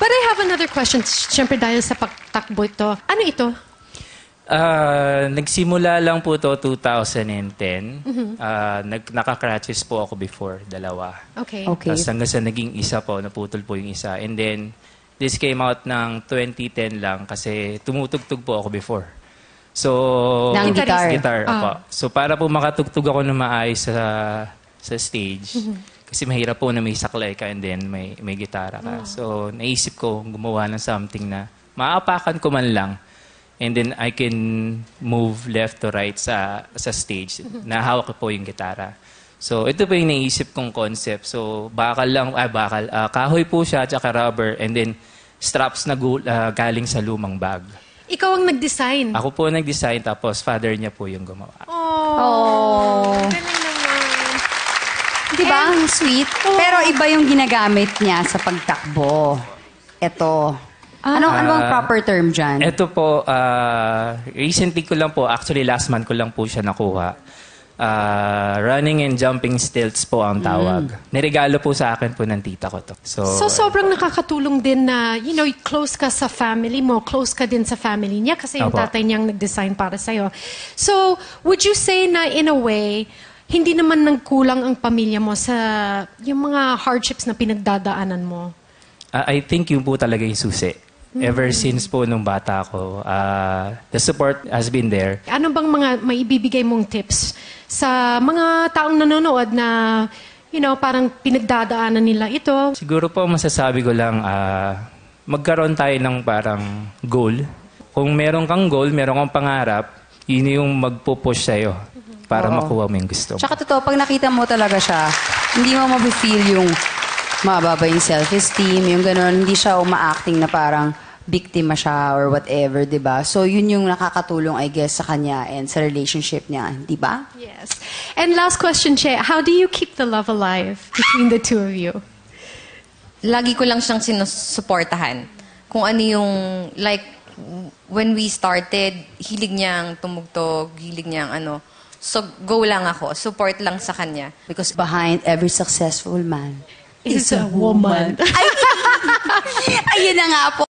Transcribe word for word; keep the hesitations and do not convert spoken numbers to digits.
But I have another question. Siyempre dahil sa pagtakbo ito. Ano ito? Uh, nagsimula lang po to two thousand ten. Mm-hmm. uh, nag, naka-crutches po ako before, dalawa. Okay. Okay. Tapos hanggang sa naging isa po, naputol po yung isa. And then, this came out ng twenty ten lang kasi tumutugtog po ako before. So, ng guitar. Guitar, Ah. opo. So, para po makatugtog ako na maayos sa, sa stage, mm-hmm. kasi mahirap po na may saklay ka and then may, may gitara ka. Oh. So, naisip ko gumawa ng something na maapakan ko man lang. And then I can move left to right sa sa stage. Nahawak ko po yung gitara. So ito po yung naisip kong concept. So bakal lang, ah bakal, uh, kahoy po siya, tsaka rubber, and then straps na gu- uh, galing sa lumang bag. Ikaw ang nag-design? Ako po nag-design, tapos father niya po yung gumawa. Oh. Galing naman. Di ba? Ang sweet. Oh. Pero iba yung ginagamit niya sa pagtakbo. Ito. Ah. Ano, ano bang proper term dyan? Ito po, uh, recently ko lang po, actually last month ko lang po siya nakuha. Uh, running and jumping stilts po ang tawag. Mm. Niregalo po sa akin po ng tita ko to. So, So, sobrang nakakatulong din na, you know, close ka sa family mo, close ka din sa family niya kasi yung Apo. tatay niyang nag-design para sa'yo. So, would you say na in a way, hindi naman nagkulang ang pamilya mo sa yung mga hardships na pinagdadaanan mo? uh, I think yun po talaga yung susi. Ever since po nung bata ko, uh, the support has been there. Ano bang mga maibibigay mong tips sa mga taong nanonood na, you know, parang pinagdadaanan nila ito? Siguro po masasabi ko lang, uh, magkaroon tayo ng parang goal. Kung meron kang goal, meron kang pangarap, yun yung magpupush sa'yo para Oo. makuha mo yung gusto mo. Tsaka totoo, pag nakita mo talaga siya, hindi mo mabifeel yung mababa yung self-esteem, yung gano'n. Hindi siya uma-acting na parang biktima siya or whatever, di ba? So, yun yung nakakatulong, I guess, sa kanya and sa relationship niya, di ba? Yes. And last question, Che, how do you keep the love alive between the two of you? Lagi ko lang siyang sinusuportahan. Kung ano yung, like, when we started, hilig niyang tumugtog, hilig niyang ano. So, go lang ako. Support lang sa kanya. Because behind every successful man Is a woman. Ay, ayun na nga po.